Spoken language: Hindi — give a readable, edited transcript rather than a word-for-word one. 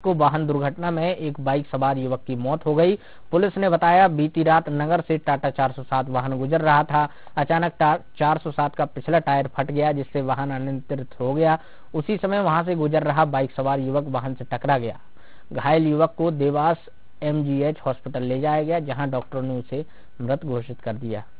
को वाहन दुर्घटना में एक बाइक सवार युवक की मौत हो गई। पुलिस ने बताया बीती रात नगर से टाटा 407 वाहन गुजर रहा था। अचानक 407 का पिछला टायर फट गया, जिससे वाहन अनियंत्रित हो गया। उसी समय वहां से गुजर रहा बाइक सवार युवक वाहन से टकरा गया। घायल युवक को देवास एमजीएच हॉस्पिटल ले जाया गया, जहां डॉक्टरों ने उसे मृत घोषित कर दिया।